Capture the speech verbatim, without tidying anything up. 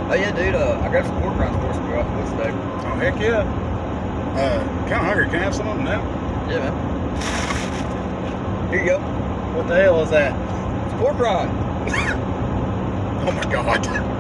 Oh yeah, dude. Uh, I got some pork rinds for us to go off with today. Oh heck yeah. Uh, kind of hungry. Can I have some of them now? Yeah, man. Here you go. What the hell is that? It's pork rind. Oh my god.